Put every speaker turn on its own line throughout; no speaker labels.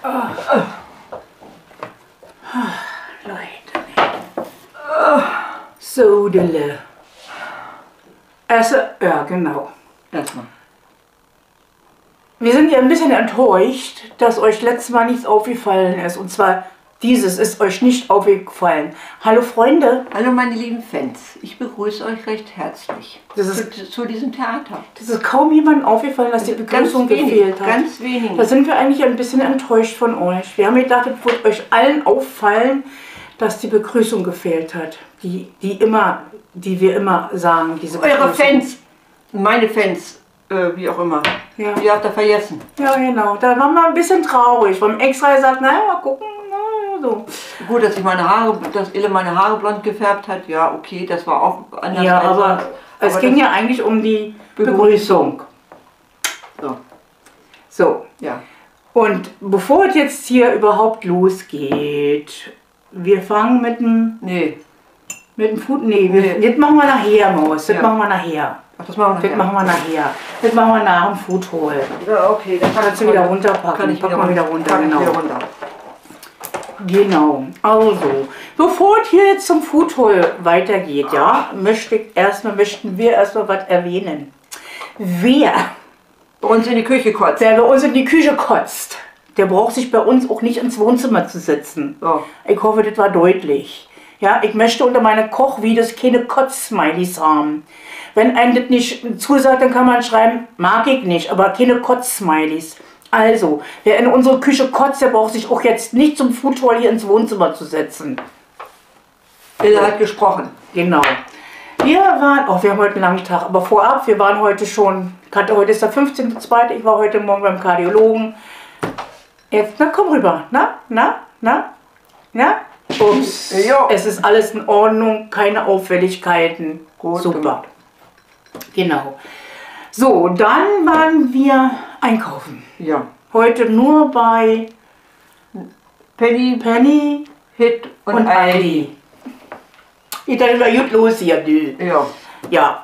Leute. So, Dille. Ja, genau.
Erstmal.
Wir sind ja ein bisschen enttäuscht, dass euch letztes Mal nichts aufgefallen ist. Und zwar dieses ist euch nicht aufgefallen. Hallo Freunde.
Hallo meine lieben Fans. Ich begrüße euch recht herzlich zu diesem Theater.
Das ist kaum jemandem aufgefallen, dass die Begrüßung gefehlt hat.
Ganz wenig.
Da sind wir eigentlich ein bisschen enttäuscht von euch. Wir haben gedacht, es wird euch allen auffallen, dass die Begrüßung gefehlt hat. Die wir immer sagen.
Eure Fans, meine Fans, wie auch immer.
Ja.
Die habt ihr vergessen.
Ja, genau. Da waren wir ein bisschen traurig. Wir haben extra gesagt, naja, mal gucken. Na, so.
Gut, dass Ille meine Haare blond gefärbt hat. Ja, okay, das war auch anders.
Ja, aber es ging ja eigentlich um die Begrüßung. So.
Ja.
Und bevor es jetzt hier überhaupt losgeht, wir fangen mit dem... Mit dem Food? Das machen wir nachher, Maus. Das machen wir nachher.
Ach, das machen wir nachher.
Das machen wir nachher. Das machen wir nach dem Food Hall.
Ja, okay. Dann
kannst du wieder runterpacken.
Kann ich
Packen wir wieder runter,
genau.
Wieder runter. Genau. Also, bevor es hier jetzt zum Food Hall weitergeht, ja, möchten wir erstmal was erwähnen. Wer
bei uns in die Küche kotzt.
Wer bei uns in die Küche kotzt, der braucht sich bei uns auch nicht ins Wohnzimmer zu setzen.
Oh.
Ich hoffe, das war deutlich. Ja, ich möchte unter meine Kochvideos keine Kotz-Smileys haben. Wenn einem das nicht zusagt, dann kann man schreiben, mag ich nicht, aber keine Kotz-Smileys. Also, wer in unsere Küche kotzt, der braucht sich auch jetzt nicht zum Food Hall hier ins Wohnzimmer zu setzen.
Ille hat gesprochen.
Genau. Wir haben heute einen langen Tag, aber vorab, wir waren heute schon, heute ist der 15.02., ich war heute Morgen beim Kardiologen. Jetzt, na komm rüber, na? Ups,
Jo.
Es ist alles in Ordnung, keine Auffälligkeiten.
Gut,
super. Genau. So, dann waren wir einkaufen.
Ja.
Heute nur bei
Penny, Hit und Aldi.
Geht dann wieder gut los hier, du.
Ja.
Ja.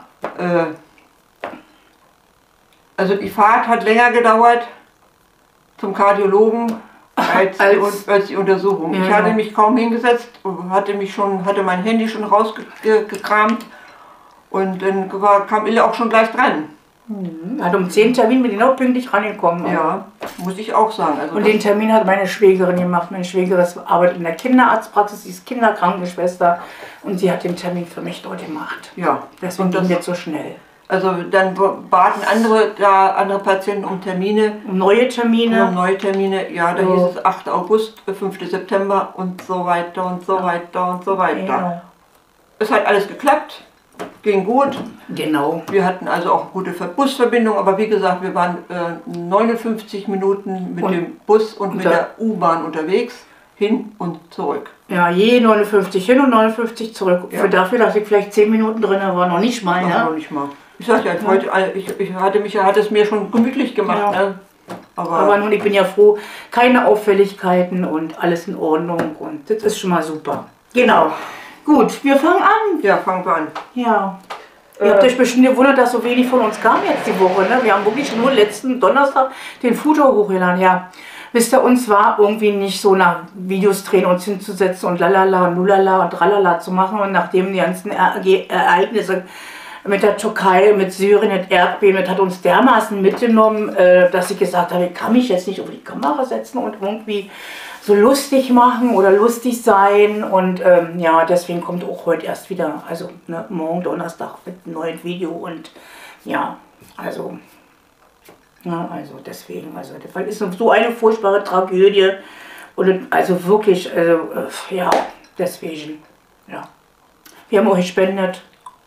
Also die Fahrt hat länger gedauert zum Kardiologen als die Untersuchung.
Ja.
Ich hatte mich kaum hingesetzt, hatte mein Handy schon rausgekramt und dann kam Ille auch schon gleich dran.
Hat um 10 Termin, bin ich noch pünktlich rangekommen.
Ja, muss ich auch sagen. Also
und den Termin hat meine Schwägerin gemacht. Meine Schwägerin arbeitet in der Kinderarztpraxis, sie ist Kinderkrankenschwester und sie hat den Termin für mich dort gemacht.
Ja.
Deswegen ging das so schnell.
Also dann baten andere Patienten um Termine.
Um neue Termine?
Um neue Termine, ja, da hieß es 8. August, 5. September und so weiter und so weiter und so weiter.
Genau.
Es hat alles geklappt, ging gut.
Genau.
Wir hatten also auch gute Busverbindung, aber wie gesagt, wir waren 59 Minuten mit dem Bus und mit der U-Bahn unterwegs, hin und zurück.
Ja, je 59 hin und 59 zurück. Ja. Dafür, dass ich vielleicht 10 Minuten drin war, noch nicht mal.
Noch nicht mal. Ich sag ja, ich hatte es mir schon gemütlich gemacht. Ja. Ne? Aber
nun, ich bin ja froh, keine Auffälligkeiten und alles in Ordnung und das ist schon mal super. Genau. Gut, wir fangen an.
Ja, fangen wir an.
Ja. Ihr habt euch bestimmt gewundert, dass so wenig von uns kam jetzt die Woche. Ne? Wir haben wirklich nur letzten Donnerstag den Food Hall hochgeladen. Ja, wisst ihr, uns war irgendwie nicht so nach Videos drehen, uns hinzusetzen und lalala und lulala und tralala zu machen. Und nachdem die ganzen Ereignisse mit der Türkei, mit Syrien, mit Erdbeben, das hat uns dermaßen mitgenommen, dass ich gesagt habe, ich kann mich jetzt nicht auf die Kamera setzen und irgendwie so lustig machen oder lustig sein. Und ja, deswegen kommt auch heute erst wieder, also ne, morgen Donnerstag mit einem neuen Video. Und ja, also deswegen, das ist so eine furchtbare Tragödie. Und also wirklich, ja, deswegen, ja. Wir haben auch gespendet.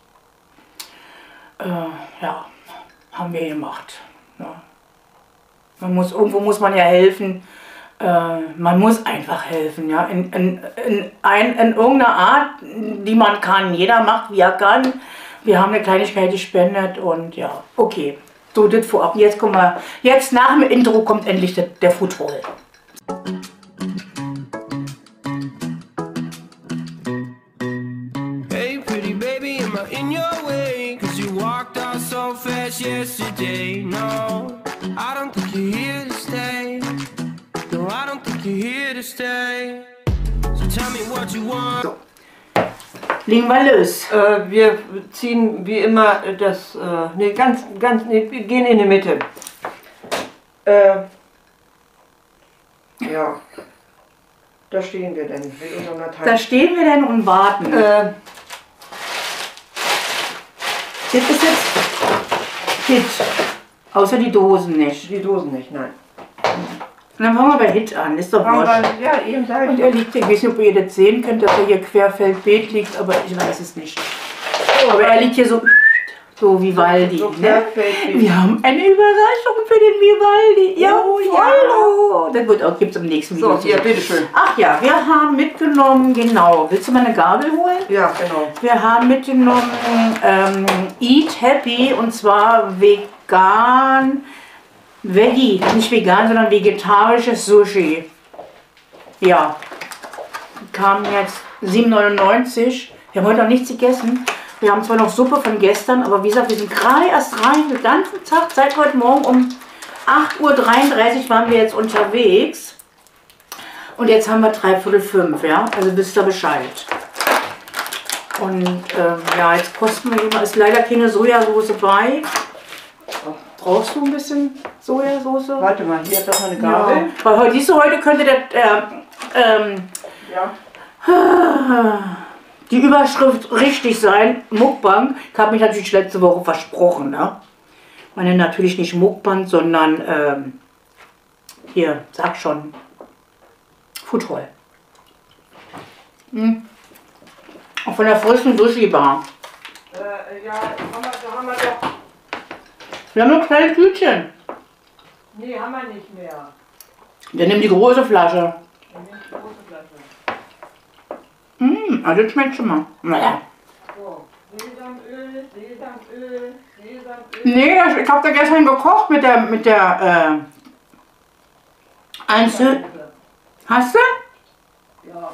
Ja, haben wir gemacht. Ja. Irgendwo muss man ja helfen. Man muss einfach helfen, ja, in irgendeiner Art, die man kann. Jeder macht, wie er kann. Wir haben eine Kleinigkeit gespendet und ja, okay. So, das vorab. Jetzt kommen wir. Jetzt nach dem Intro kommt endlich der Food Hall.
Hey pretty baby, am I in your way? Cause you walked out so fast yesterday. No, I don't think you're here to stay. No, I don't think you're here to stay. So tell me what you want.
So. Legen wir los.
Wir ziehen wie immer das, nee, wir gehen in die Mitte. Ja, da stehen wir denn mit unserem Latein.
Da stehen wir denn und warten. Das ist jetzt Hit. Außer die Dosen nicht.
Die Dosen nicht, nein.
Und dann fangen wir bei Hit an, ist doch wurscht.
Ja, eben sage ich.
Und er liegt, ich weiß nicht, ob ihr das sehen könnt, dass er hier querfeldbeet liegt, aber ich weiß es nicht. Aber er liegt hier so Vivaldi.
So
Ne? Wir haben eine Überraschung für den Vivaldi. Ja, ja. Das wird auch, gibt's im nächsten Video.
So, hier, bitteschön.
Ach ja, wir haben mitgenommen, genau. Willst du mal eine Gabel holen?
Ja, genau.
Wir haben mitgenommen Eat Happy und zwar vegan, Veggie, nicht vegan, sondern vegetarisches Sushi. Ja, kam jetzt 7,99. Wir haben heute noch nichts gegessen. Wir haben zwar noch Suppe von gestern, aber wie gesagt, wir sind gerade erst rein, den ganzen Tag, seit heute Morgen um 8:33 Uhr waren wir jetzt unterwegs. Und jetzt haben wir 4:45, ja, also wisst ihr Bescheid. Und ja, jetzt kosten wir immer, ist leider keine Sojasauce bei. Brauchst du ein bisschen Sojasauce?
Warte mal, hier ist doch eine Gabel.
Ja. Weil heute, siehst du, heute könnte der, die Überschrift richtig sein, Mukbang. Ich habe mich natürlich letzte Woche versprochen, ne? Ich meine natürlich nicht Mukbang, sondern hier, sag schon, Foodhall. Auch von der frischen Sushi-Bar.
Ja, da haben wir doch.
Wir haben noch kleine Tütchen.
Nee, haben wir nicht mehr.
Dann nimm die große Flasche.
Dann nimm die große Flasche.
Also das schmeckt schon mal. Naja.
So, Sesamöl.
Nee, ich habe da gestern gekocht mit der Einzel. Hast du?
Ja.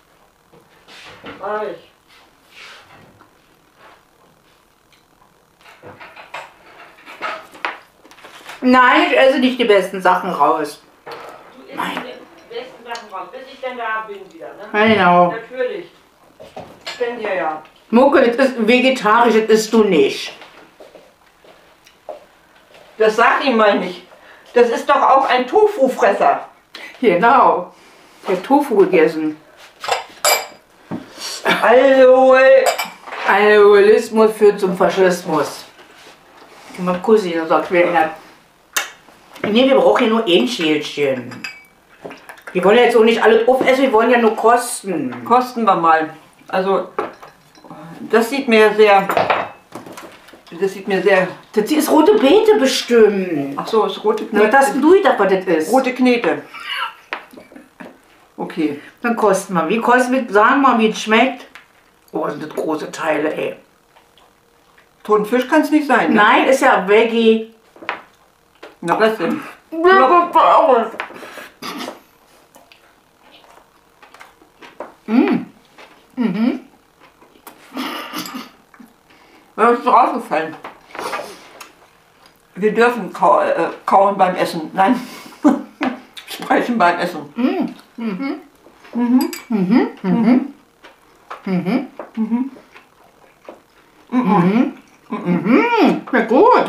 Mach ich.
Nein, ich esse nicht die besten Sachen raus.
Du isst die besten Sachen raus, bis ich dann da bin wieder, ne?
Genau.
Natürlich. Kennt ihr ja.
Mucke, das ist vegetarisch, das isst du nicht.
Das sag ihm mal nicht. Das ist doch auch ein Tofu-Fresser.
Genau. Der Tofu gegessen. Alkoholismus führt zum Faschismus. Mal Kussi, da sagt wer einer. Nee, wir brauchen ja nur ein Schälchen. Wir wollen ja jetzt auch nicht alles aufessen, wir wollen ja nur kosten.
Kosten wir mal. Also, das sieht mir sehr. Das
ist rote Beete bestimmt.
Ach so, ist rote
Na,
Knete.
was hast denn du gedacht, was das ist?
Rote Knete. Okay.
Dann kosten wir. Wie kosten wir? Sagen wir mal, wie es schmeckt. Oh, sind das große Teile, ey.
Toten Fisch kann es nicht sein. Ne?
Nein, ist ja Veggie.
Na, was denn? Was ist doch aufgefallen? Wir dürfen kauen beim Essen. Nein, sprechen beim Essen.
Ja, gut.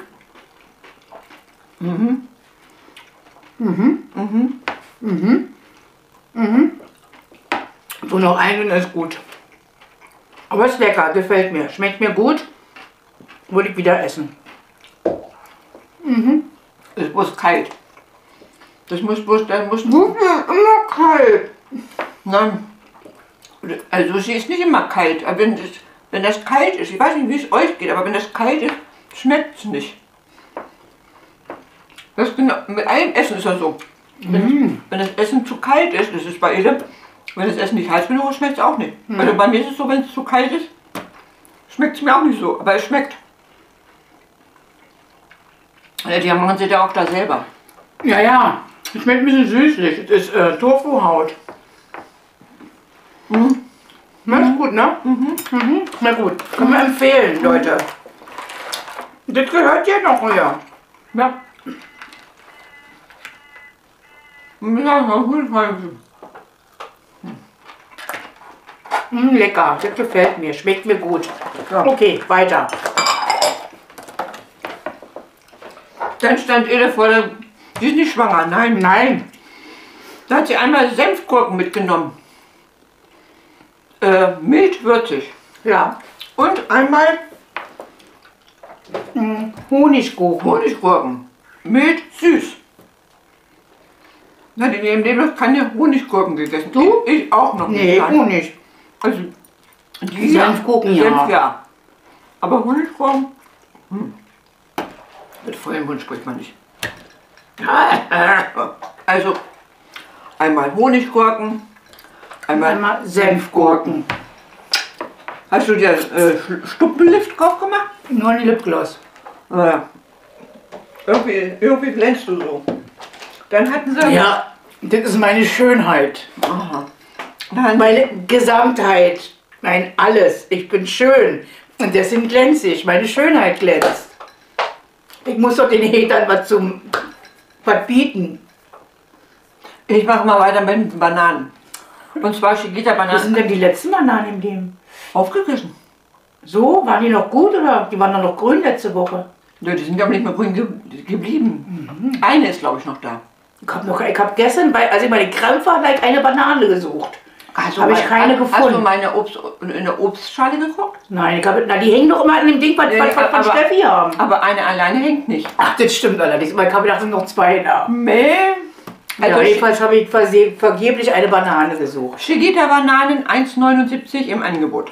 So noch einen ist gut. Aber ist lecker, gefällt mir. Schmeckt mir gut. Würde ich wieder essen.
Es muss kalt. Das muss
Immer kalt.
Nein. Also Sushi ist nicht immer kalt. Aber wenn das kalt ist, ich weiß nicht, wie es euch geht, aber wenn das kalt ist, schmeckt es nicht. Das ist genau, mit allem Essen ist das so. Wenn das Essen zu kalt ist, das ist bei jedem, wenn das Essen nicht heiß genug ist, schmeckt es auch nicht. Also bei mir ist es so, wenn es zu kalt ist, schmeckt es mir auch nicht so, aber es schmeckt. Ja, die machen sie ja auch da selber.
Ja, ja. Es schmeckt ein bisschen süßlich. Es ist Tofu-Haut. Na, ist gut, ne? Na gut. Können wir empfehlen, Leute. Das gehört ja noch hier.
Ja. Ja, gut,
Lecker, das gefällt mir, schmeckt mir gut.
Ja.
Okay, weiter.
Dann stand Ede vor der. Die ist nicht schwanger, nein.
Nein,
Da hat sie einmal Senfgurken mitgenommen. Mild würzig.
ja,
Und einmal
Honiggurken.
Honiggurken. Mild süß. Na, die im Leben noch keine Honiggurken gegessen.
Du?
Ich auch noch nicht.
Nee,
nein.
Honig.
Also, die
Senfgurken, ja.
Senf, ja. Aber Honiggurken, mit vollem Mund spricht man nicht. Also, einmal Honiggurken,
Einmal Senfgurken.
Hast du dir Stuppenlift drauf gemacht?
Nur ein Lipgloss.
Naja. Irgendwie glänzt du so. Dann hatten sie.
Ja, das ist meine Schönheit.
Aha. Dann,
Meine Gesamtheit. Mein Alles. Ich bin schön. Und deswegen glänze ich. Meine Schönheit glänzt. Ich muss doch den Hatern was bieten.
ich mache mal weiter mit den Bananen. Und zwar
Was
Chiquita-Bananen
sind denn die letzten Bananen im Leben?
aufgegessen.
So, waren die noch gut oder die waren doch noch grün letzte Woche?
Ja, die sind aber nicht mehr grün geblieben. Eine ist, glaube ich, noch da.
Ich hab gestern, als ich meine Krampf hatte, eine Banane gesucht. Habe ich keine
Hast du
gefunden.
meine in der Obstschale geguckt?
Nein, die hängen doch immer an dem Ding, was
Nee,
wir von
aber-
Steffi haben.
Aber eine alleine hängt nicht.
Ach, das stimmt allerdings. Ich habe gedacht, es sind noch zwei da.
Nee.
Also jedenfalls habe ich vergeblich eine Banane gesucht.
Chiquita-Bananen 1,79 im Angebot.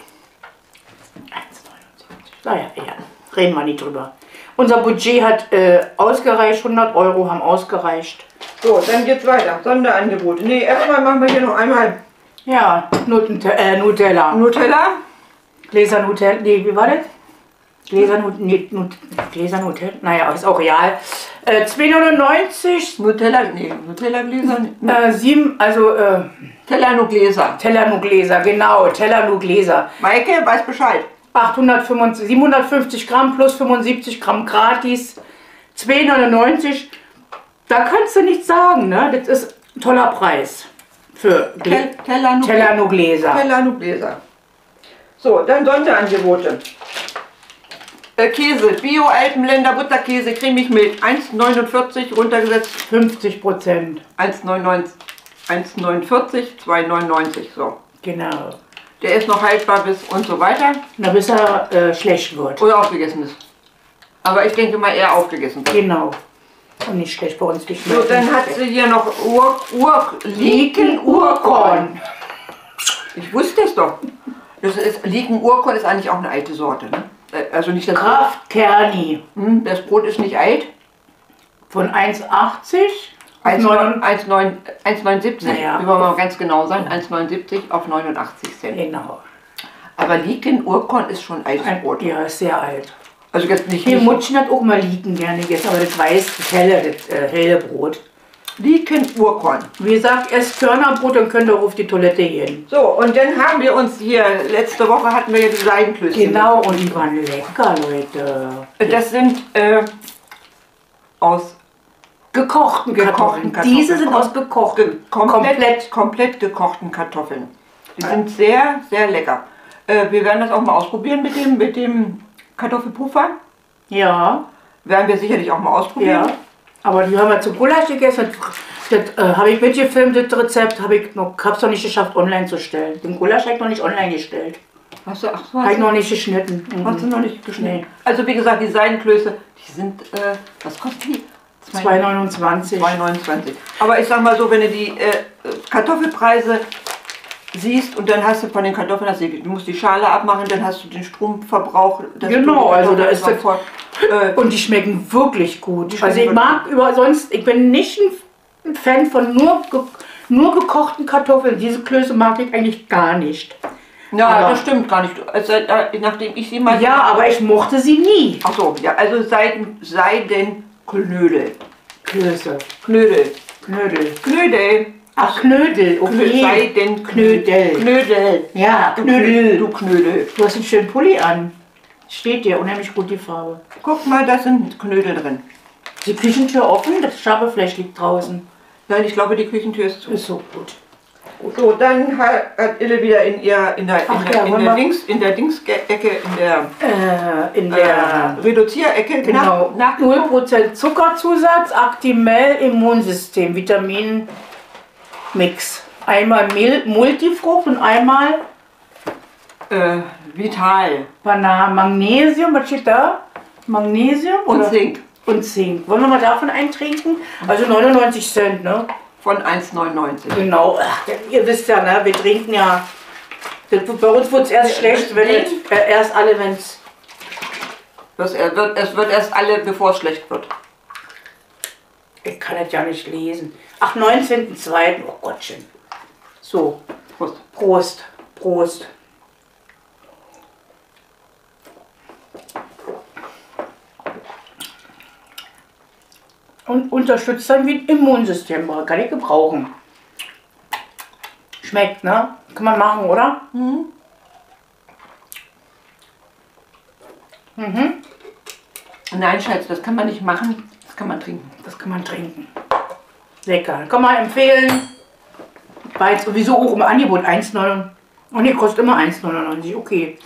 1,79. Naja, ja, reden wir nicht drüber. Unser Budget hat ausgereicht, 100 Euro haben ausgereicht.
So, dann geht's weiter. Sonderangebote. Nee, erstmal machen wir hier noch einmal
Ja, Nutella.
Nutella.
Gläser Nutella, nee, wie war das? Gläser Nutella, naja, ist auch real. 2,99,
Nutella-Gläser.
7, also
Tellano-Gläser.
Tellano-Gläser, genau, Tellano-Gläser.
Maike weiß Bescheid.
750 Gramm plus 75 Gramm gratis, 2,99. Da kannst du nichts sagen, ne? Das ist ein toller Preis für Tellano-Gläser.
Tellano-Gläser. So, dann Sonderangebote. Käse, Bio-Alpenländer Butterkäse, cremig mild, 1,49 runtergesetzt,
50%.
1,49, 2,99, so.
Genau.
Der ist noch haltbar bis und so weiter.
Na, bis er schlecht wird.
Oder aufgegessen ist. Aber ich denke mal eher aufgegessen wird.
Genau. Und nicht schlecht bei uns geschmeckt.
So, dann hat sie hier noch Liken-Urkorn. Ich wusste es doch. Liken-Urkorn ist eigentlich auch eine alte Sorte, ne? Also nicht das
Kraft Kerni
Das Brot ist nicht alt.
von 1,80 auf
1,79,
Naja.
wir wollen mal ganz genau sein, 1,79 auf 89 Cent.
Genau.
Aber Liken-Urkorn ist schon altes Brot.
Ja, ist sehr alt.
Also jetzt nicht
Hier Mutschen hat auch mal Liken gerne gegessen, aber das weiß, das helle Brot.
Liken-Urkorn.
Wie gesagt, esst Körnerbrot und könnt auch auf die Toilette gehen.
So, und dann haben wir uns hier, letzte Woche hatten wir ja die Seidenklößchen.
Genau, und die waren lecker, Leute.
Das sind aus
Gekochten Kartoffeln. Diese sind aus gekochten.
komplett gekochten Kartoffeln. Die sind sehr, sehr lecker. Wir werden das auch mal ausprobieren mit dem Kartoffelpuffer.
Ja,
Werden wir sicherlich auch mal ausprobieren.
ja. Aber die haben wir zum Gulasch gegessen. Das habe ich mitgefilmt, das Rezept. Habe es noch nicht geschafft, online zu stellen. Den Gulasch habe ich noch nicht online gestellt.
Ach so,
Habe ich noch nicht geschnitten.
Hast du noch nicht geschnitten?
Nee.
Also wie gesagt, die Seidenklöße, die sind, was kosten die?
2,29.
2,29. Aber ich sag mal so, wenn du die Kartoffelpreise siehst und dann hast du von den Kartoffeln, du musst die Schale abmachen, dann hast du den Stromverbrauch.
Genau, also da ist das. Und die schmecken wirklich gut. Also ich mag ich bin nicht ein Fan von nur gekochten Kartoffeln. Diese Klöße mag ich eigentlich gar nicht.
Ja,
aber
das stimmt gar nicht. Also, nachdem ich sie mal...
Ja, aber ich mochte sie nie.
Ach so, ja, also Seidenknödel.
Klöße.
Knödel.
Knödel. Ach, Knödel, okay.
Seidenknödel. Knödel.
Ja, Knödel.
Du Knödel.
Du hast einen schönen Pulli an. Steht dir unheimlich gut die Farbe.
Guck mal, da sind Knödel drin.
Die Küchentür offen, das Schaberfleisch liegt draußen.
Nein, ich glaube, die Küchentür ist zu.
Ist so gut.
So, dann hat Ille wieder in der Dingsecke, in der Reduzierecke
Genau. 0% Zuckerzusatz, Actimel, Immunsystem, Vitaminmix. Einmal Multifrucht und einmal
Vital.
Bananen, Magnesium, was steht da? Magnesium
Und Zink.
Und Zink. Wollen wir mal davon eintrinken? Also 99 Cent, ne?
Von 1,99.
Genau. Ach, ihr wisst ja, ne? Wir trinken ja. Bei uns wird es erst schlecht, wenn es erst alle, wenn es.
Es wird erst alle, bevor es schlecht wird.
Ich kann es ja nicht lesen. Ach, 19.02. Oh Gottchen. So.
Prost.
Prost. Prost. Und unterstützt dann wie ein Immunsystem. Kann ich gebrauchen. Schmeckt, ne? Kann man machen, oder? Mhm.
Nein, Schatz, das kann man nicht machen. Das kann man trinken.
Das kann man trinken. Lecker. Kann man empfehlen. War jetzt sowieso auch im Angebot 1,99. Und die kostet immer 1,99. Okay.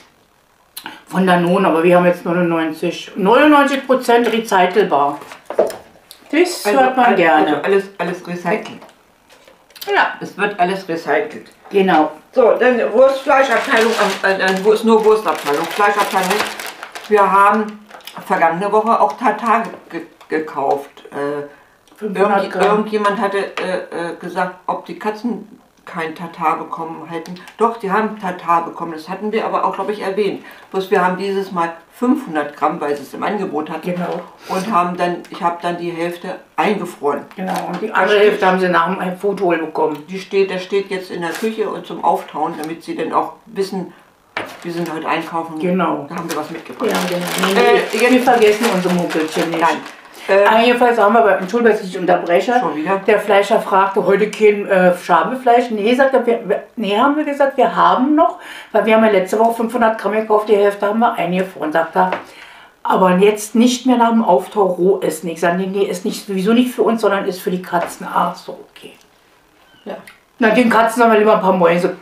Von Danone, aber wir haben jetzt 99. 99% recycelbar. Das hört man gerne.
Also alles recycelt.
Ja.
Es wird alles recycelt.
Genau.
So, dann Wurst-Fleischabteilung, wo ist nur Wurstabteilung, Fleischabteilung. Wir haben vergangene Woche auch Tatar gekauft. Irgendjemand hatte gesagt, ob die Katzen kein Tatar bekommen hätten. Doch, die haben Tatar bekommen. Das hatten wir aber auch, glaube ich, erwähnt. Bloß wir haben dieses Mal 500 Gramm, weil sie es im Angebot hatten.
Genau.
Und ich habe dann die Hälfte eingefroren.
Genau, und die andere Hälfte haben sie nach dem Foto bekommen.
Das steht jetzt in der Küche und zum Auftauen, damit sie dann auch wissen, wir sind heute einkaufen.
Genau.
Da haben wir was mitgebracht.
Ja, genau. Wir vergessen unsere Muckelchen nicht.
Nein.
Jedenfalls haben wir aber, Entschuldigung, dass ich unterbreche,
schon wieder?
Der Fleischer fragte heute kein Schabefleisch. Nee, sagt er, haben wir gesagt, wir haben noch, weil wir haben ja letzte Woche 500 Gramm gekauft, die Hälfte haben wir eingefroren, sagt er. Aber jetzt nicht mehr nach dem Auftau roh essen. Ich sage, nee, ist nicht, sowieso nicht für uns, sondern ist für die Katzen. Ach so, okay.
Ja.
Na, den Katzen haben wir lieber ein paar Mäuse,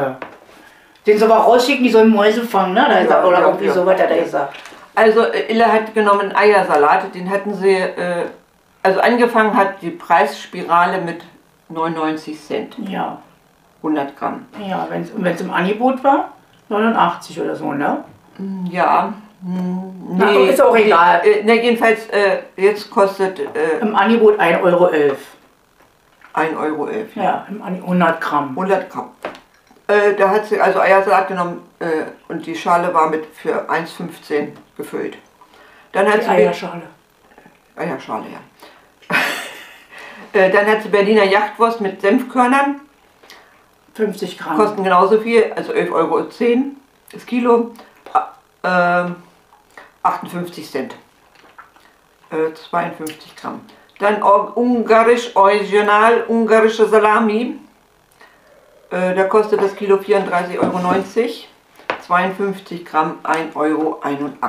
den soll wir rausschicken, die sollen Mäuse fangen, ne? Da
Ja,
oder
ja,
irgendwie
ja.
so weiter, der gesagt.
Also Ille hat genommen Eiersalat, den hatten sie, also angefangen hat die Preisspirale mit 99 Cent,
Ja.
100 Gramm.
Ja, wenn es im Angebot war, 89 oder so, ne?
Ja,
Na, ist auch egal.
Jedenfalls, jetzt kostet
Im Angebot 1,11 Euro.
1,11 Euro.
Ja, 100 Gramm.
100 Gramm. Da hat sie also Eiersalat genommen und die Schale war für 1,15 gefüllt. Dann hat
Die
sie
Eierschale.
Eierschale, ja. Dann hat sie Berliner Jachtwurst mit Senfkörnern.
50 Gramm.
Kosten genauso viel, also 11,10 Euro das Kilo. 58 Cent. 52 Gramm. Dann ungarische Salami. Da kostet das Kilo 34,90 Euro. 52 Gramm 1,81 Euro.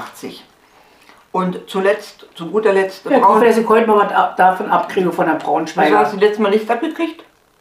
Und zu guter Letzt,
Ja, ich hoffe, dass ich heute mal was davon abkriege von der
Wieso
Braunschweiger.
hast du letztes Mal nichts abgekriegt?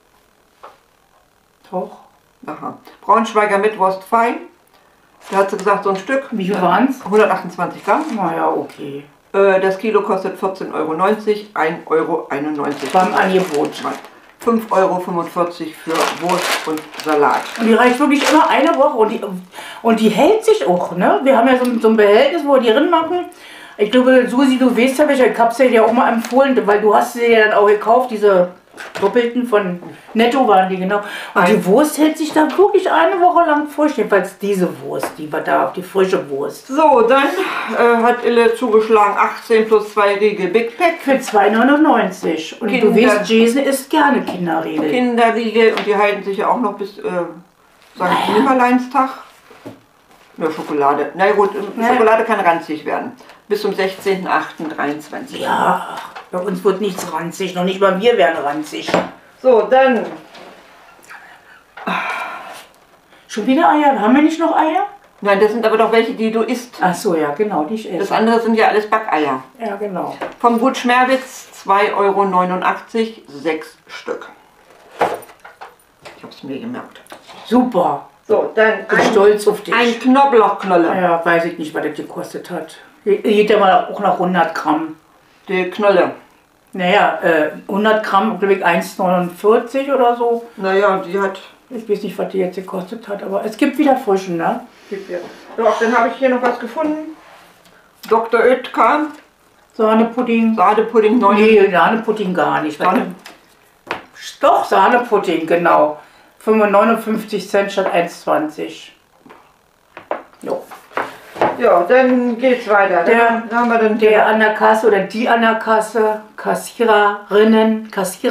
Doch.
Aha. Braunschweiger mit Wurst fein. Da hat sie gesagt, so ein Stück.
Wie viel waren es?
128 Gramm.
Naja, okay.
Das Kilo kostet 14,90 Euro, 1,91 Euro.
Beim Angebot.
5,45 Euro für Wurst und Salat.
Und die reicht wirklich immer eine Woche und die hält sich auch, ne? Wir haben ja so ein Behältnis, wo wir die drin machen. Ich glaube, Susi, du weißt ja welche, ich hab's dir ja auch mal empfohlen, weil du hast sie ja dann auch gekauft, diese doppelten von Netto waren die, genau. Und die Wurst hält sich da wirklich eine Woche lang frisch, jedenfalls diese Wurst, die war da, die frische Wurst.
So, dann hat Ille zugeschlagen 18 plus 2 Riegel Big Pack.
Für 2,99. Und du weißt, Jason isst gerne Kinderriegel.
Kinderriegel und die halten sich ja auch noch bis St. Nimmerleinstag. Nur Schokolade. Na gut, Schokolade kann ranzig werden. Bis zum 16.08.23.
Ja, bei uns wird nichts ranzig, noch nicht mal wir werden ranzig.
So, dann.
Schon wieder Eier? Haben wir nicht noch Eier?
Nein, das sind aber doch welche, die du isst.
Ach so, ja, genau, die ich esse.
Das andere sind ja alles Backeier.
Ja, genau.
Vom Gut Schmerwitz 2,89 €, 6 Stück. Ich habe es mir gemerkt.
Super.
So, dann
Ich bin stolz auf dich.
ein Knoblauchknolle.
Ja, weiß ich nicht, was das gekostet hat. Geht ja mal auch nach 100 Gramm.
Die Knolle.
Naja, 100 Gramm, glaube ich, 1,49 oder so.
Naja, die hat...
Ich weiß nicht, was die jetzt gekostet hat, aber es gibt wieder frischen, ne?
So, dann habe ich hier noch was gefunden. Dr. Oetker.
Sahnepudding.
Sahnepudding 9.
Nee, Sahnepudding gar nicht. Doch, Sahnepudding, genau. 59 Cent statt 1,20. Jo.
Ja, dann geht's weiter. Dann haben wir dann
Der an der Kasse oder die an der Kasse, Kassiererinnen,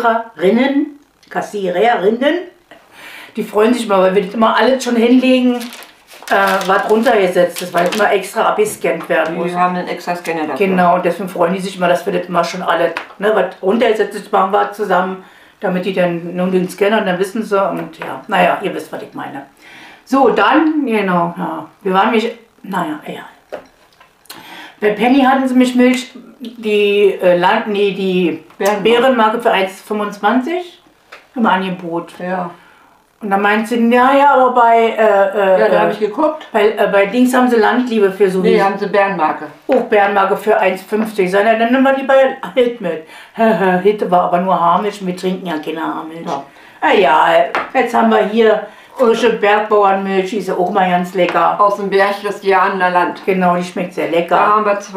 die freuen sich mal, weil wir das immer alles schon hinlegen, was runtergesetzt ist, weil immer extra abgescannt werden muss.
Wir haben einen extra Scanner dafür.
Genau, und deswegen freuen die sich immer, dass wir das immer schon alle, ne, was runtergesetzt ist, machen wir zusammen, damit die dann nun den Scanner und dann wissen sie und ja, naja, ihr wisst, was ich meine. So, dann, genau, ja, wir waren mich, naja, egal. Bei Penny hatten sie mich Milch, die Beerenmarke für 1,25 im Angebot.
Ja.
Und dann meint sie, naja, aber bei,
Ja, da habe ich geguckt.
bei Dings haben sie Landliebe für so
Nee, haben sie Bärenmarke.
Bärenmarke für 1,50. Sag, dann nehmen wir die bei Hit mit. Hit war aber nur Haarmilch, wir trinken ja keine Haarmilch.
Ja.
Ja, jetzt haben wir hier frische Bergbauernmilch, die ist ja auch mal ganz lecker.
Aus dem Berchtesgadener Land.
Genau, die schmeckt sehr
Da
lecker.
haben wir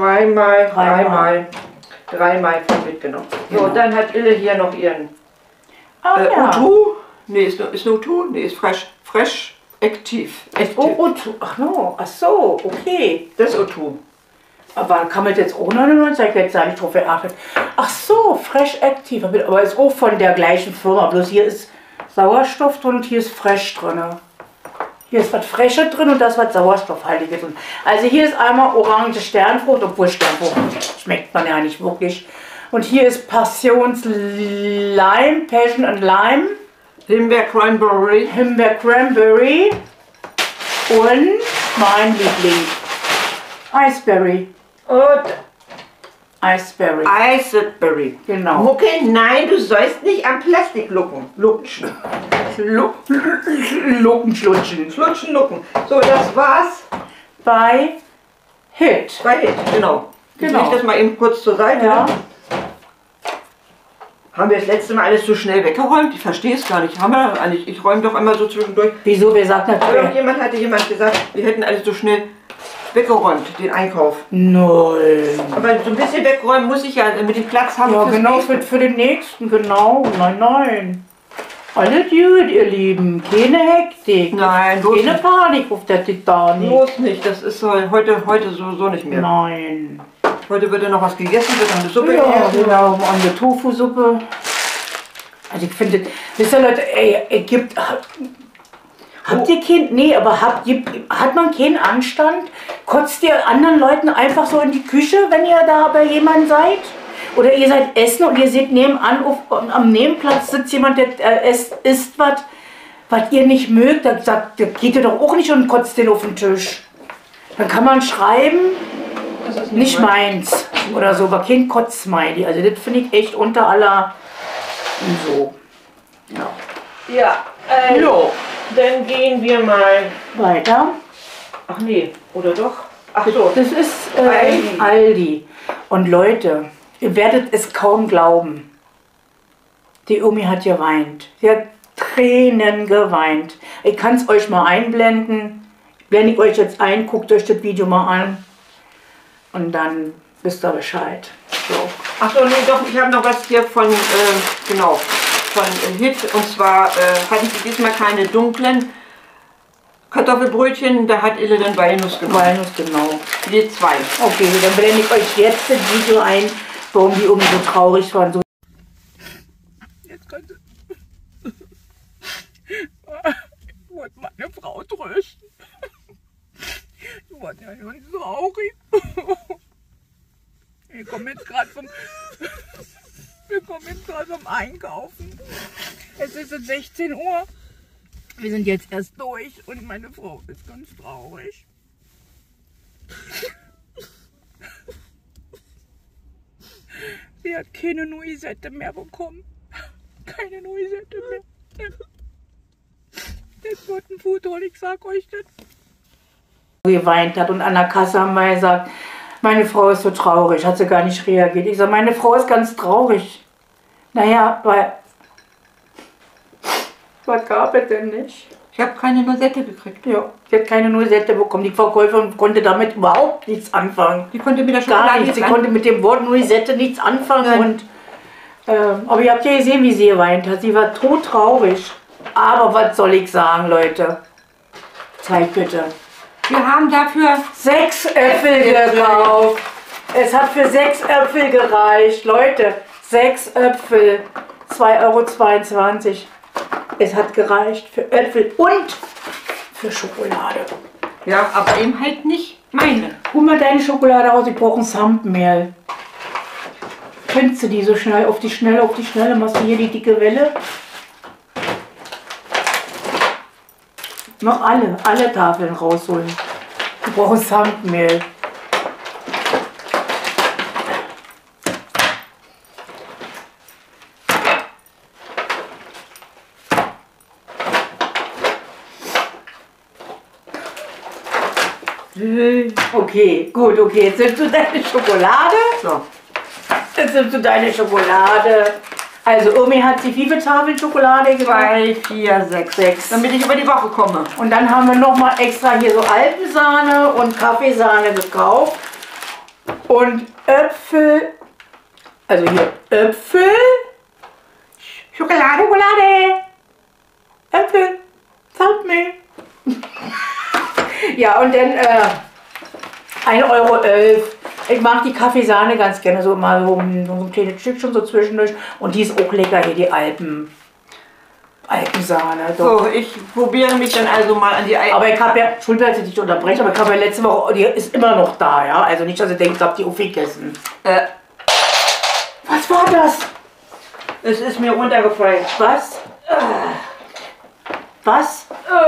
dreimal von mitgenommen. So,
Genau.
dann hat Ille hier noch ihren
Ja.
O2. Nee, ist nur O2. Nee, ist Fresh Active.
Ach no, ach so, okay.
Das ist O2.
Aber kann man jetzt auch 99, jetzt habe ich drauf geachtet. Ach so, Fresh Active, aber ist auch von der gleichen Firma, bloß hier ist Sauerstoff drin und hier ist Fresh drin. Hier ist was Fresche drin und das was Sauerstoffhaltiges drin. Also hier ist einmal orange Sternfrucht, obwohl Sternfrucht schmeckt man ja nicht wirklich. Und hier ist Passion and Lime,
Himbeer Cranberry.
Und mein Liebling, Iceberry.
Und
Iceberry.
Iceberry.
Genau.
Mucke, nein, du sollst nicht am Plastik lutschen.
Lucken schlutschen.
Schlutschen, lucken. So, das war's
Bei Hit.
bei Hit. Genau. Ich
Genau.
leg das mal eben kurz zur Seite.
Ja.
Haben wir das letzte Mal alles so schnell weggeräumt? Ich verstehe es gar nicht. Haben wir eigentlich? Ich räume doch immer so zwischendurch.
Wieso? Wer sagt natürlich?
Irgendjemand hatte gesagt, wir hätten alles so schnell weggeräumt, den Einkauf.
Nein.
Aber so ein bisschen wegräumen muss ich ja, damit ich Platz habe.
Ja,
fürs
genau,
nächste.
für den nächsten, genau. Nein. Alles gut, ihr Lieben. Keine Hektik.
Nein, bloß
Keine
nicht.
Panik auf der Titanic.
Bloß nicht, das ist so, heute sowieso nicht mehr.
Nein.
Heute wird ja noch was gegessen, wird noch eine Suppe
Ja,
gegessen.
genau, an der Tofu-Suppe. Also ich finde, wisst ihr Leute, ey, habt ihr kein, nee, aber hat man keinen Anstand? Kotzt ihr anderen Leuten einfach so in die Küche, wenn ihr da bei jemandem seid? Oder ihr seid essen und ihr seht nebenan, am Nebenplatz sitzt jemand, der isst was ihr nicht mögt, da geht ihr doch auch nicht und kotzt den auf den Tisch. Dann kann man schreiben,
Das ist
nicht meins oder so, aber kein Kotz-Smiley. Also das finde ich echt unter aller so. Ja.
Ja,
Jo.
dann gehen wir mal.
Weiter.
Ach nee, oder doch? Ach so.
Das ist
Aldi.
Aldi. Und Leute, ihr werdet es kaum glauben. Die Omi hat geweint. Sie hat Tränen geweint. Ich kann es euch mal einblenden. Blende ich euch jetzt ein, guckt euch das Video mal an. Und dann wisst ihr Bescheid. So.
Ach so, nee, doch, ich habe noch was hier von, genau, von Hit. Und zwar hatte ich diesmal keine dunklen Kartoffelbrötchen, da hat Ille dann Walnuss genommen.
Walnuss, genau.
Die 2.
Okay, dann blende ich euch jetzt das Video ein, warum die Omi so traurig waren. So. Jetzt könnte ich wollte meine Frau trösten. Die war ja schon traurig. Wir kommen jetzt gerade vom Einkaufen. Es ist jetzt 16 Uhr. Wir sind jetzt erst durch und meine Frau ist ganz traurig. Sie hat keine Noisette mehr bekommen. Keine Noisette mehr. Das wird ein Futter, ich sag euch das. Geweint hat und an der Kasse haben wir gesagt, meine Frau ist so traurig, hat sie gar nicht reagiert. Ich sage, meine Frau ist ganz traurig. Naja, weil, was gab es denn nicht?
Ich habe keine Noisette gekriegt.
Ja, sie hat keine Noisette bekommen. Die Verkäuferin konnte damit überhaupt nichts anfangen.
Die konnte mit der
Gar
Schokolade
nichts. Sie konnte mit dem Wort Noisette nichts anfangen. Und, aber ihr habt ja gesehen, wie sie geweint hat. Sie war todtraurig. Aber was soll ich sagen, Leute? Zeig bitte.
Wir haben dafür
6 Äpfel gekauft. Es hat für 6 Äpfel gereicht. Leute, 6 Äpfel. 2,22 €. Es hat gereicht für Äpfel und für Schokolade.
Ja, aber eben halt nicht meine.
Hol mal deine Schokolade raus, ich brauche ein Samtmehl. Könntest du die so schnell auf die Schnelle, machst du hier die dicke Welle? Noch alle Tafeln rausholen. Wir brauchen Samtmehl. Okay, gut, okay. Jetzt nimmst du deine Schokolade.
So.
Jetzt nimmst du deine Schokolade. Also, Omi hat sich wie viele Tafeln Schokolade gekauft?
2, 4, 6, 6. Damit ich über die Woche komme.
Und dann haben wir nochmal extra hier so Alpensahne und Kaffeesahne gekauft. Und Äpfel. Also hier Äpfel. Schokolade. Äpfel. Samtmehl. Ja, und dann 1,11 €. Ich mag die Kaffeesahne ganz gerne, so mal so ein kleines Stückchen so zwischendurch. Und die ist auch lecker hier, die Alpensahne. Doch.
So, ich probiere mich dann also mal an die Eier.
Aber ich habe ja, Entschuldigung, dass ich dich unterbreche, aber ich habe ja letzte Woche, die ist immer noch da, ja? Also nicht, dass ihr denkt, ich habe die aufgegessen. Was war das?
Es ist mir runtergefallen.
Was? Was?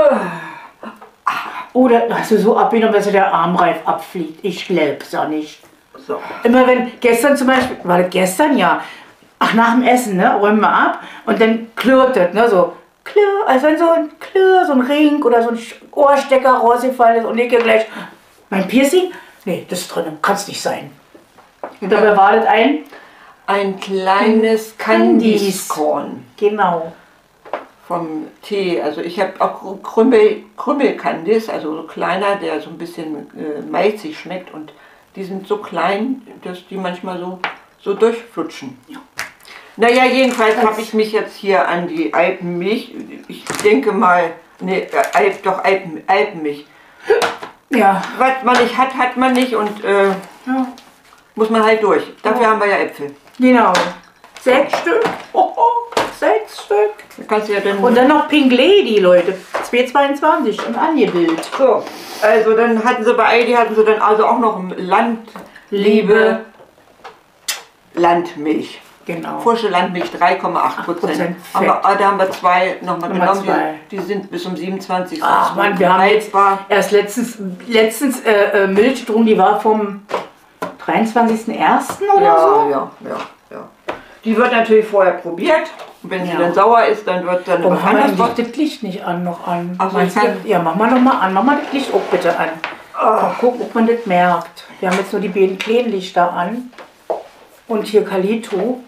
Oder hast du so abgenommen, dass dir der Armreif abfliegt? Ich glaub's ja nicht.
So.
Immer wenn, gestern zum Beispiel, war das gestern? Ja. Ach, nach dem Essen, ne, räumen wir ab und dann klirrt das, ne, so, klirr, als wenn so ein Klirr, so ein Ring oder so ein Ohrstecker rausgefallen ist und ich gleich, mein Piercing? Nee, das ist drin, kann's nicht sein. Und dabei war das
ein kleines Kandiskorn
Genau.
vom Tee. Also ich habe auch Krümmelkandis, also so kleiner, der so ein bisschen malzig schmeckt und die sind so klein, dass die manchmal so durchflutschen. Ja. Naja, jedenfalls habe ich mich jetzt hier an die Alpenmilch, ich denke mal, ne, Alpenmilch.
Ja.
Was man nicht hat, hat man nicht und
Ja.
muss man halt durch. Dafür haben wir ja Äpfel.
Genau. 6 Stück. 6 Stück.
Da kannst du ja dann
Und dann noch Pink Lady, Leute. 2,22 im Angebild.
so, also dann hatten sie bei Aldi dann also auch noch Landliebe Landmilch.
Genau.
Frische Landmilch 3,8%.
Fett.
Da haben wir 2 nochmal
Nummer
genommen.
2.
Die sind bis zum 27.
Ach Mann, wir haben jetzt erst letztens Milch getrunken, die war vom 23.01. oder
Ja,
so.
ja. Die wird natürlich vorher probiert. Und wenn sie
Ja.
dann sauer ist, dann wird dann
Warum haben wir
anders.
eigentlich das Licht nicht an, noch an?
Ach so,
Meinst
ich
du-
kann-
Ja, mach mal noch mal an. Mach mal das Licht auch bitte an. Mal gucken, ob man das merkt. Wir haben jetzt nur die beiden kleinen Lichter an. Und hier Kalito.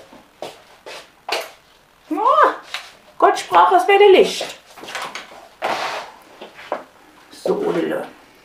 Ja, Gott sprach, es werde Licht. So, Lille.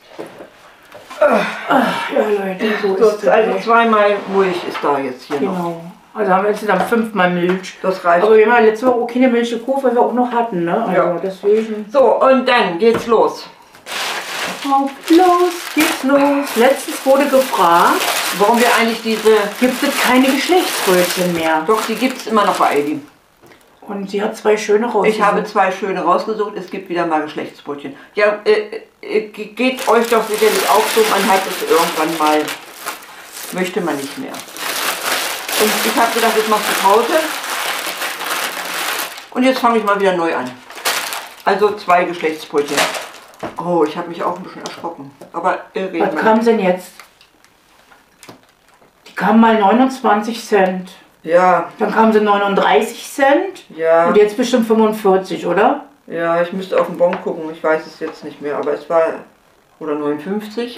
Ja, Leute, so ist
So,
das.
also 2-mal Milch ist da jetzt hier noch.
Genau. Also haben wir insgesamt 5-mal Milch.
Das reicht.
Aber wir haben ja letzte Woche auch keine Milch gekauft, weil wir auch noch hatten, ne? Also
Ja.
deswegen.
So, und dann geht's los.
Auf los, geht's los. Letztens wurde gefragt,
Warum wir eigentlich diese...
gibt es keine Geschlechtsbrötchen mehr?
Doch, die gibt es immer noch bei Aldi.
Und sie hat 2 schöne rausgesucht.
Ich habe 2 schöne rausgesucht. Es gibt wieder mal Geschlechtsbrötchen. Ja, geht euch doch sicherlich auch so. Man hat es irgendwann mal... Möchte man nicht mehr. Und ich habe gedacht, jetzt machst du Pause. Und jetzt fange ich mal wieder neu an. Also 2 Geschlechtsbrötchen. Oh, ich habe mich auch ein bisschen erschrocken. Aber reden
Was
wir.
kam denn jetzt? Die kam mal 29 Cent.
Ja,
Dann kamen sie 39 Cent.
ja.
Und jetzt bestimmt 45, oder?
Ja, ich müsste auf den Bon gucken. Ich weiß es jetzt nicht mehr. Aber es war... Oder 59.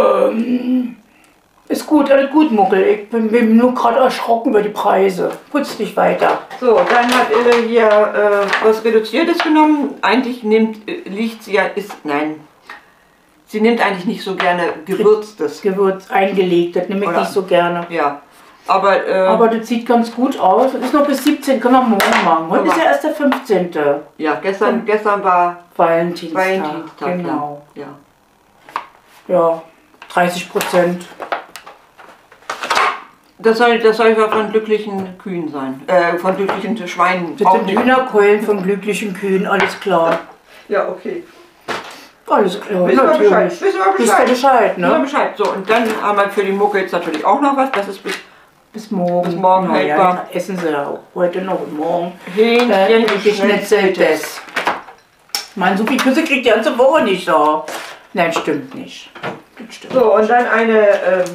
Ist gut, alles gut, Muckel. Ich bin nur gerade erschrocken über die Preise. Putz dich weiter.
So, dann hat Ille hier was Reduziertes genommen. Eigentlich liegt sie ja... Nein. Sie nimmt eigentlich nicht so gerne Gewürztes.
Gewürz eingelegt, das nehme ich
Oder?
nicht so gerne.
Ja. Aber
Aber das sieht ganz gut aus. Das ist noch bis 17, können wir morgen machen. Heute ist ja erst der 15.
ja, gestern war
Valentinstag.
Valentinstag.
Genau.
Ja.
Ja, 30%.
Das soll ja von glücklichen Kühen sein. Von glücklichen Schweinen.
Das sind Hühnerkeulen von glücklichen Kühen, alles klar.
Ja, okay.
Alles klar,
Wissen wir
natürlich.
Bescheid. Wissen wir
Wisst ihr Bescheid,
Wissen wir
ne?
Bescheid. So, und dann haben wir für die Mucke jetzt natürlich auch noch was. Das ist
Bis morgen.
Bis morgen
Na
haltbar.
ja, essen sie ja auch heute noch und morgen.
Hähnchen
Geschnetzeltes. Mann, so viel Küsse kriegt die ganze Woche nicht da. Nein, stimmt nicht. Das stimmt.
So, und dann eine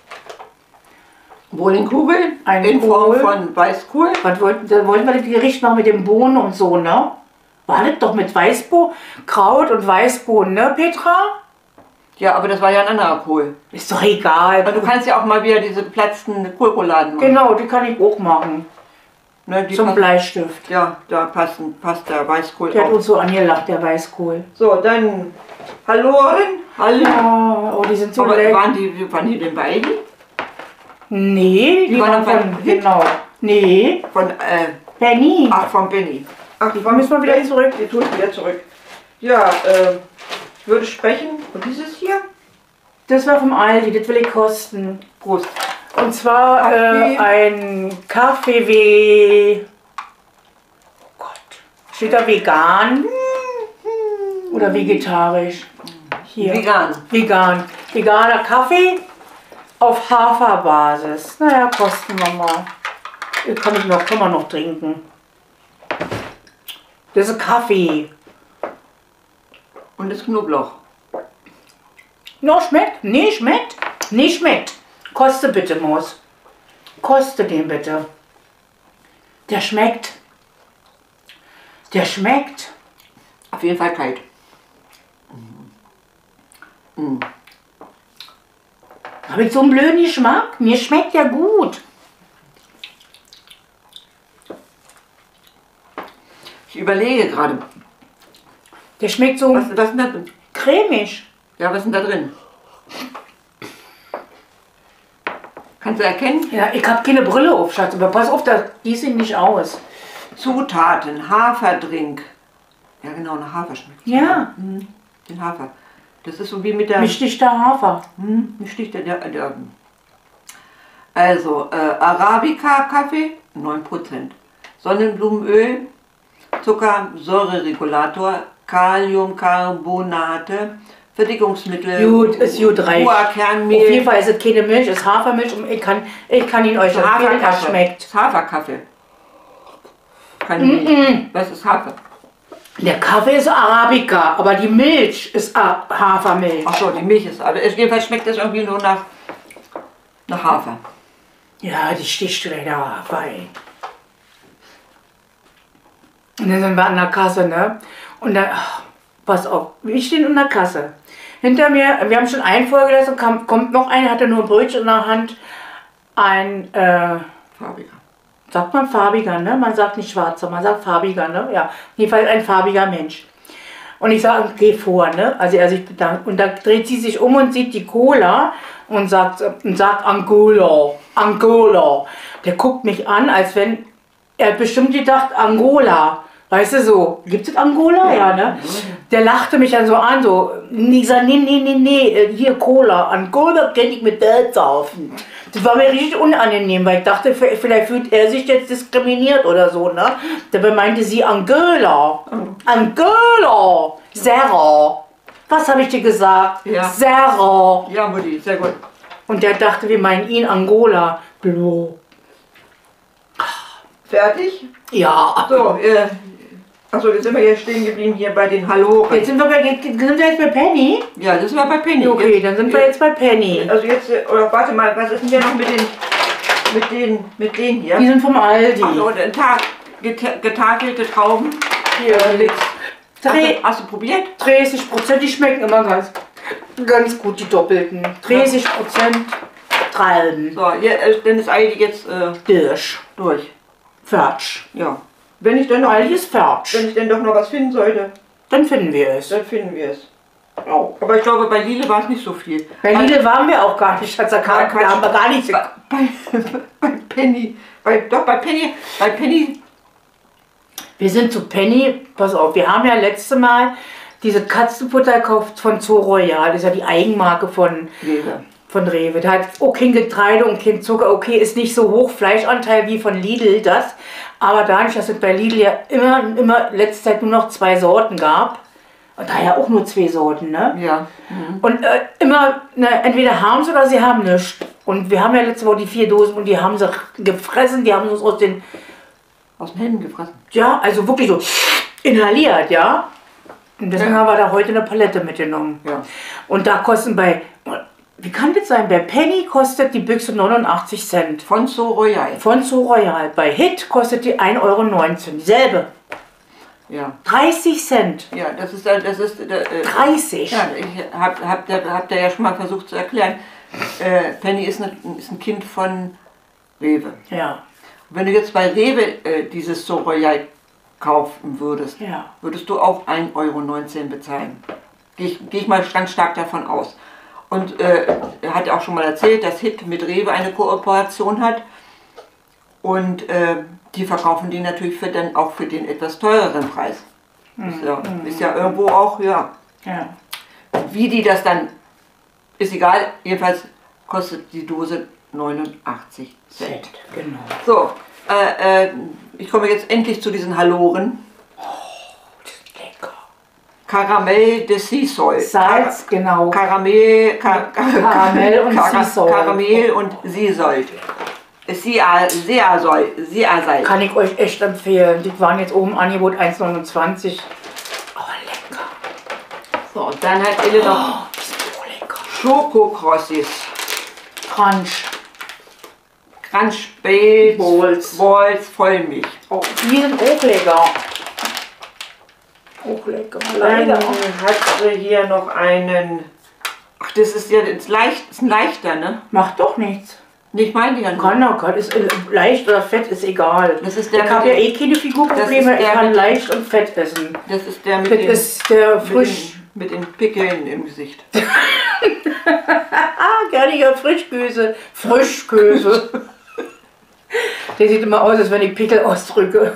Bowlingkugel
Eine
in Form
Kugel.
von Weißkohl.
Was wollten wir das Gericht machen mit dem Bohnen und so, ne? War das doch mit Kraut und Weißbohnen, ne, Petra?
Ja, aber das war ja ein anderer Kohl.
Ist doch egal.
Aber du kannst ja auch mal wieder diese geplatzten Kohlrouladen machen.
Genau, die kann ich auch machen.
Ne, die
Zum
passen-
Bleistift.
Ja, da passt der Weißkohl
Der hat
auch.
uns so angelacht, der Weißkohl.
So, dann Halloren. Hallo.
Oh, die sind so
Aber
lecker.
waren die denn bei Aldi?
Nee, die
waren
waren
von
von, genau. Nee,
Von,
Penny.
von Benny. Ach,
Die müssen wir wieder zurück.
Die tue ich wieder zurück. Ja, ich würde sprechen. Und dieses hier?
Das war vom Aldi, das will ich kosten.
Prost.
Und zwar
Kaffee.
ein Kaffee Oh Gott. Steht da vegan? Oder vegetarisch? Hier.
Vegan.
Vegan. Veganer Kaffee auf Haferbasis. Naja, kosten wir mal. Kann man noch trinken. Das ist Kaffee.
Und das Knoblauch.
No, schmeckt? Nee, schmeckt? Nee, schmeckt. Koste bitte, Maus. Koste den bitte. Der schmeckt. Der schmeckt.
Auf jeden Fall kalt.
Habe ich so einen blöden Geschmack? Mir schmeckt der gut.
Ich überlege gerade.
Der schmeckt so
Was ist denn da drin?
cremig.
Ja, was ist denn da drin? Kannst du erkennen?
Ja, ich habe keine Brille auf, Schatz. Aber pass auf, die sehen nicht aus.
Zutaten, Haferdrink. Ja genau, nach Hafer schmeckt.
Ja,
Den Hafer. Das ist so wie mit der...
mischter Hafer.
Wie sticht der Also, Arabica-Kaffee, 9%. Sonnenblumenöl, Zucker, Säureregulator, Kaliumcarbonate, Verdickungsmittel,
Gut, ist gut, reicht.
hoher
Auf
Kernmehl,
jeden Fall ist es keine Milch, es ist Hafermilch und ich kann ihn euch empfehlen, das schmeckt.
Haferkaffee. Was ist Hafer?
Der Kaffee ist Arabica, aber die Milch ist Hafermilch.
Ach so, die Milch ist, aber jedenfalls schmeckt das irgendwie nur nach Hafer.
Ja, die sticht wieder der Hafer, ey. Und dann sind wir an der Kasse, ne? Und dann, pass auf, wir stehen in der Kasse. Hinter mir, wir haben schon einen vorgelassen, kommt noch einer, hatte nur ein Brötchen in der Hand. Ein,
Farbiger.
sagt man farbiger, ne? Man sagt nicht schwarzer, man sagt farbiger, ne? Ja, jedenfalls ein farbiger Mensch. Und ich sage, geh vor, ne? Also er sich bedankt. Und da dreht sie sich um und sieht die Cola und sagt Angola, Angola. Der guckt mich an, als wenn er hat bestimmt gedacht, Angola. Weißt du so, gibt es Angola? Ja, ne? Der lachte mich dann so an, so. Ich sag, nee, hier Cola. Angola kann ich mit Geld saufen. Das war mir richtig unangenehm, weil ich dachte, vielleicht fühlt er sich jetzt diskriminiert oder so, ne? Dabei meinte sie Angola. Angola. Serra. Was habe ich dir gesagt?
Ja.
Serra.
Ja, Mutti, sehr gut.
Und der dachte, wir meinen ihn Angola. Blo.
Fertig?
Ja.
So, Achso, jetzt sind wir jetzt stehen geblieben hier bei den Halloren.
Jetzt sind wir jetzt bei Penny?
Ja, das sind wir bei Penny.
Okay, dann sind wir jetzt bei Penny.
Also jetzt, oder warte mal, was ist denn hier noch mit den hier?
Die sind vom Aldi.
Also ein Tag getakelte Trauben.
Hier,
Hast du probiert?
30%, die schmecken immer ganz gut, die doppelten. 30% Trauben.
So, hier, dann ist Aldi jetzt durch.
Fertig.
Ja. Wenn ich dann
Aldi ist fertig.
Wenn ich denn doch noch was finden sollte,
Dann finden wir es.
dann finden wir es. Oh. Aber ich glaube, bei Lidl war es nicht so viel.
Bei Lidl waren wir auch gar nicht, Schatz, da haben wir gar nichts.
Bei Penny. Bei Penny.
Wir sind zu Penny, pass auf, wir haben ja letzte Mal diese Katzenfutter gekauft von Zoo Royal, das ist ja die Eigenmarke von Rewe. Da hat auch kein Getreide und kein Zucker, okay, ist nicht so hoch Fleischanteil wie von Lidl das, aber dadurch, dass es bei Lidl ja immer letzte Zeit nur noch 2 Sorten gab, und daher auch nur 2 Sorten, ne?
Ja.
Und immer, ne, entweder haben sie oder sie haben nichts. Und wir haben ja letzte Woche die 4 Dosen und die haben sie gefressen, die haben uns aus den
Händen gefressen.
Ja, also wirklich so inhaliert, ja. Und deswegen haben wir da heute eine Palette mitgenommen.
Ja.
Und da kosten wie kann das sein? Bei Penny kostet die Büchse 89 Cent.
Von Zoo Royal.
Von Zoo Royal. Bei Hit kostet die 1,19 Euro. Dieselbe.
Ja.
30 Cent.
Ja, das ist
30.
Ja, ich hab ja schon mal versucht zu erklären. Penny ist ein Kind von Rewe.
Ja.
Wenn du jetzt bei Rewe dieses Zoo Royal kaufen würdest,
Ja.
würdest du auch 1,19 Euro bezahlen. Geh ich mal ganz stark davon aus. Und er hat auch schon mal erzählt, dass Hit mit Rewe eine Kooperation hat. Und die verkaufen die natürlich dann auch für den etwas teureren Preis. Ist ja irgendwo auch, ja. Wie die das dann, ist egal, jedenfalls kostet die Dose 89 Cent.
Genau.
So, ich komme jetzt endlich zu diesen Halloren.
Oh, das ist lecker.
Karamell de Sea Salt.
Salz, genau.
Karamell
und Sea Salt.
Karamell und Sea Salt. Sea Salt.
Kann ich euch echt empfehlen. Die waren jetzt oben Angebot 1,29. Oh, lecker.
So, und dann hat Elle noch
die sind so lecker.
Schokokrossis.
Crunch.
Crunch Balls Vollmilch.
Oh, die sind auch lecker. Auch lecker.
Dann hat sie hier noch einen. Ach, das ist ja ist ein leichter, ne?
Macht doch nichts.
Ich meine ja nur.
Kann doch, ist leicht oder fett, ist egal.
Das ist der
ich habe ja eh keine Figurprobleme, ich kann leicht und fett essen.
Das ist der
ist der frisch.
Mit den Pickeln im Gesicht.
Gerniger Frischkäse. Frischkäse. Der sieht immer aus, als wenn ich Pickel ausdrücke.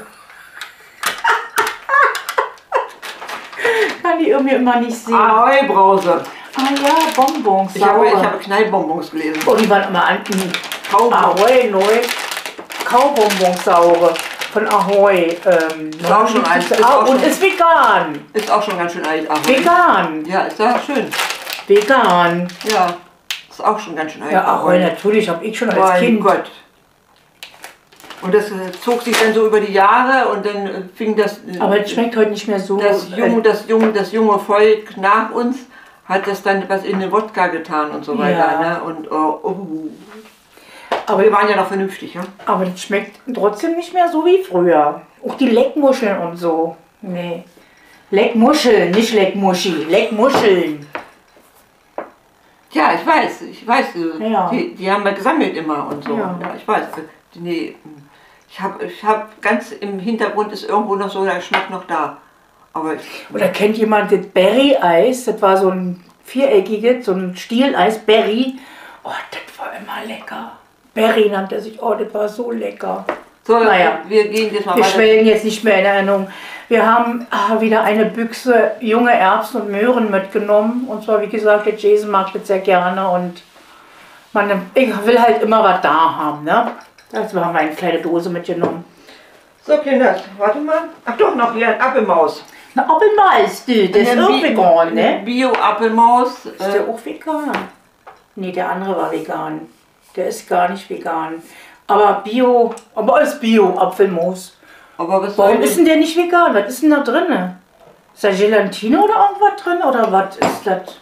Kann die irgendwie immer nicht sehen.
Ahoi-Brause.
Ah ja, Bonbons.
Ich habe Knallbonbons gelesen.
Oh, die waren immer an. Ahoi, neu. Kaubonbons saure. Von Ahoi.
Ist auch schon alt.
Und ist vegan.
Ist auch schon ganz schön alt. Ahoi.
Vegan.
Ja, ist ja schön.
Vegan.
Ja, ist auch schon ganz schön alt.
Ja, Ahoi, natürlich, habe ich schon als Kind.
Mein Gott. Und das zog sich dann so über die Jahre und dann fing das.
Aber es schmeckt heute nicht mehr so.
Das junge Volk nach uns hat das dann was in den Wodka getan und so weiter.
Ja.
Ne? Und aber wir waren ja noch vernünftig, ja?
Aber das schmeckt trotzdem nicht mehr so wie früher. Auch die Leckmuscheln und so. Nee. Leckmuscheln, nicht Leckmuschi. Leckmuscheln.
Ja, ich weiß.
Ja.
Die haben wir gesammelt immer und so.
Ja.
Ja, ich weiß. Nee, ich hab ganz im Hintergrund ist irgendwo noch so der Geschmack noch da. Aber
Oder kennt jemand das Berry-Eis? Das war so ein viereckiges, so ein Stieleis, Berry. Oh, das war immer lecker. Berry nannte sich, oh, das war so lecker.
so,
Naja.
wir gehen jetzt mal
Wir
weiter.
schwelgen jetzt nicht mehr in Erinnerung. Wir haben wieder eine Büchse junge Erbsen und Möhren mitgenommen. Und zwar, wie gesagt, der Jason mag das sehr gerne. Und ich will halt immer was da haben, ne? Also haben wir eine kleine Dose mitgenommen.
So, Kinder, warte mal. Ach doch, noch hier ein Apfelmaus.
Eine Apfelmaus, du, das ist auch vegan, ne?
Bio-Apfelmaus.
Ist der auch vegan? Ne, der andere war vegan. Der ist gar nicht vegan. Aber Bio, aber ist Bio-Apfelmus.
Aber was
Warum
soll
ist denn der nicht vegan? Was ist denn da drin? Ist da Gelatine oder irgendwas drin? Oder was ist das?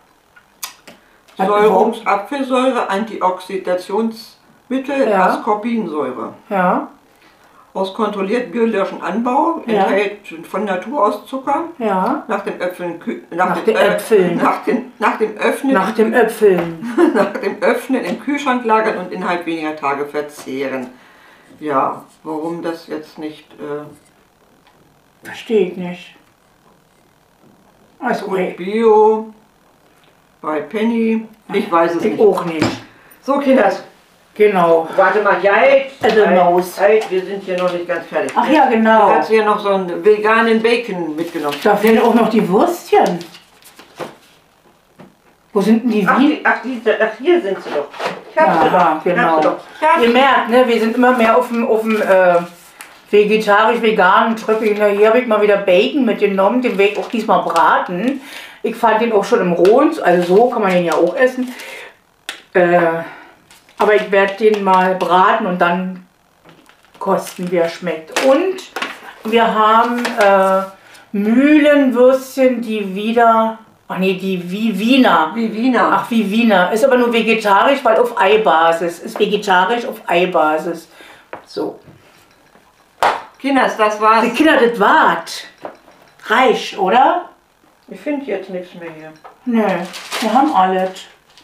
Apfelsäure, Antioxidationsmittel,
Ja.
Ascorbinsäure.
Ja,
Aus kontrolliert biologischen Anbau,
Ja.
enthält von Natur aus Zucker.
ja.
Nach dem Öffnen,
Nach den Äpfeln.
nach dem Öffnen,
Nach dem Äpfeln.
nach dem Öffnen im Kühlschrank lagern und innerhalb weniger Tage verzehren. Ja, warum das jetzt nicht
Verstehe ich nicht. Also, okay.
Bio bei Penny? Ich weiß es
Ich
nicht.
auch nicht.
So, Kinders.
Genau.
Warte mal, ja, halt,
Maus.
wir sind hier noch nicht ganz fertig.
Ach ja,
Du
genau.
hast hier noch so einen veganen Bacon mitgenommen.
Da fehlen auch noch die Würstchen. Wo sind denn die
Ach,
Wien?
hier sind sie doch. Ich hab sie
Ja,
doch.
genau.
Ich hab sie doch.
Ihr merkt, ne, wir sind immer mehr auf dem vegetarisch-veganen Trip. Hier habe ich mal wieder Bacon mitgenommen, den werde ich auch diesmal braten. Ich fand den auch schon im Rohen, also so kann man den ja auch essen. Aber ich werde den mal braten und dann kosten, wie er schmeckt. Und wir haben Mühlenwürstchen, die wieder, ach nee, die Vivina.
Wie Wiener.
Ach, wie Wiener. Ist aber nur vegetarisch, weil auf Eibasis. Ist vegetarisch auf Eibasis. So.
Kinders, das war's.
Die Kinder, das wart. Reich, oder?
Ich finde jetzt nichts mehr hier.
Nö, wir haben alles.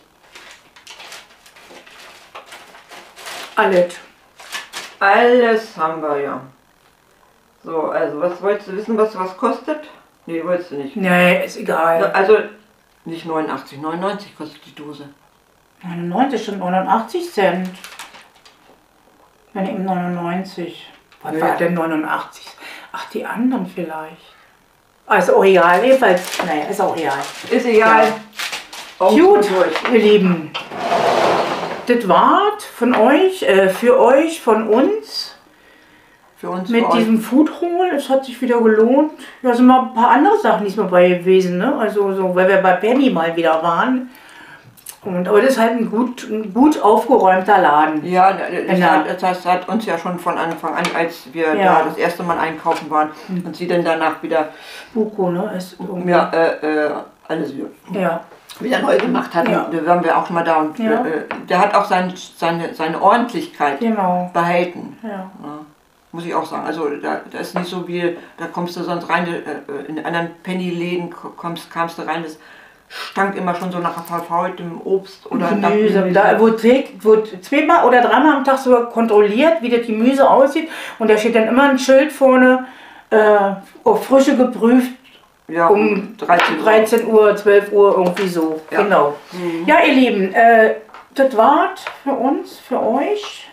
Alles.
Alles haben wir ja. So, also was wolltest du wissen, was kostet? Nee, wolltest du nicht.
Nee, ist egal.
Also nicht 89, 99 kostet die Dose.
99 und 89 Cent. Wenn eben 99. Was
Ja.
war denn 89? Ach, die anderen vielleicht. Also auch egal, jedenfalls. Naja, ist auch egal.
Ist egal.
Ja.
Augen
Gut,
zu durch.
ihr Lieben. Das war's von euch, für euch, von uns.
Für uns,
Mit
für euch.
diesem Food Haul. Es hat sich wieder gelohnt. Ja, sind mal ein paar andere Sachen diesmal bei gewesen, ne? Also so, weil wir bei Penny mal wieder waren. Aber das ist halt ein gut aufgeräumter Laden.
Ja,
Genau.
das hat uns ja schon von Anfang an, als wir
Ja.
da das erste Mal einkaufen waren und sie dann danach wieder
Buko, ne? Ist irgendwie.
ja, alles
Ja.
wieder neu gemacht hatten.
Ja.
Da waren wir auch mal da und
Ja.
der hat auch seine Ordentlichkeit
Genau.
behalten.
Ja.
Ja, muss ich auch sagen. Also da ist nicht so wie, da kommst du sonst rein, in anderen Penny-Läden kamst du rein, das stank immer schon so nach verfaultem Obst oder
Gemüse. Da wurde zweimal oder dreimal am Tag sogar kontrolliert, wie das Gemüse aussieht. Und da steht dann immer ein Schild vorne, auf Frische geprüft,
ja,
um
13
Uhr, 12 Uhr, irgendwie so.
Ja.
Genau. Ja, ihr Lieben, das war's für uns, für euch.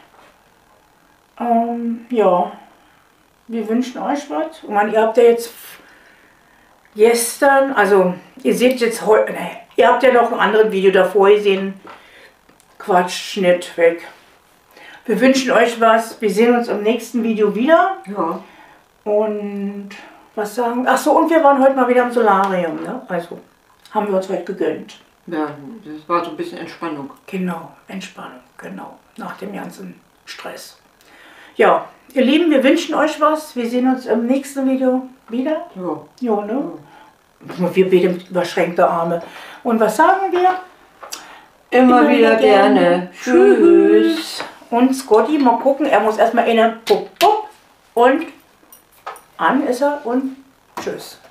Ja, wir wünschen euch was. Ich meine, ihr habt ja jetzt gestern, also ihr seht jetzt heute, ihr habt ja noch ein anderes Video davor gesehen. Quatsch, Schnitt, weg. Wir wünschen euch was. Wir sehen uns im nächsten Video wieder.
Ja.
Und was sagen? Ach so, und wir waren heute mal wieder im Solarium, ne? Also haben wir uns heute gegönnt.
Ja, das war so ein bisschen Entspannung.
Genau, Entspannung, genau. Nach dem ganzen Stress. Ja, ihr Lieben, wir wünschen euch was. Wir sehen uns im nächsten Video wieder.
Ja.
Ja, ne? Wir beten mit überschränkte Arme. Und was sagen wir?
Immer wieder gerne.
Tschüss. Und Scotty, mal gucken, er muss erstmal in den Pup, Pup. Und an ist er und tschüss.